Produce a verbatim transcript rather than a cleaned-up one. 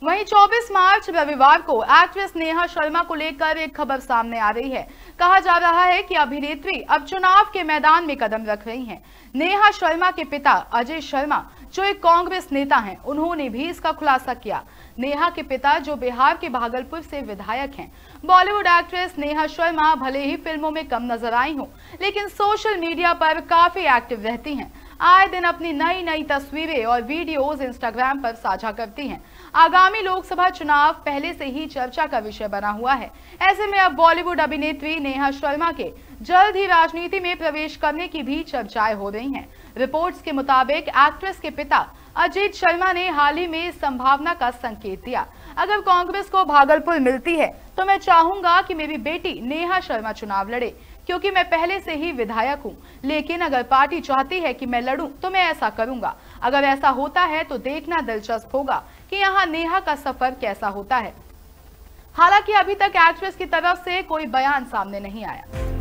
वहीं चौबीस मार्च रविवार को एक्ट्रेस नेहा शर्मा को लेकर एक खबर सामने आ रही है। कहा जा रहा है कि अभिनेत्री अब चुनाव के मैदान में कदम रख रही हैं। नेहा शर्मा के पिता अजय शर्मा जो एक कांग्रेस नेता हैं, उन्होंने भी इसका खुलासा किया। नेहा के पिता जो बिहार के भागलपुर से विधायक हैं। बॉलीवुड एक्ट्रेस नेहा शर्मा भले ही फिल्मों में कम नजर आई हों, लेकिन सोशल मीडिया पर काफी एक्टिव रहती हैं। आए दिन अपनी नई नई तस्वीरें और वीडियोस इंस्टाग्राम पर साझा करती हैं। आगामी लोकसभा चुनाव पहले से ही चर्चा का विषय बना हुआ है। ऐसे में अब बॉलीवुड अभिनेत्री नेहा शर्मा के जल्द ही राजनीति में प्रवेश करने की भी चर्चाएं हो रही हैं। रिपोर्ट्स के मुताबिक एक्ट्रेस के पिता अजीत शर्मा ने हाल ही में इस संभावना का संकेत दिया। अगर कांग्रेस को भागलपुर मिलती है तो मैं चाहूंगा कि मेरी बेटी नेहा शर्मा चुनाव लड़े, क्योंकि मैं पहले से ही विधायक हूं। लेकिन अगर पार्टी चाहती है कि मैं लड़ूं तो मैं ऐसा करूंगा। अगर ऐसा होता है तो देखना दिलचस्प होगा कि यहां नेहा का सफर कैसा होता है। हालांकि अभी तक एक्ट्रेस की तरफ से कोई बयान सामने नहीं आया।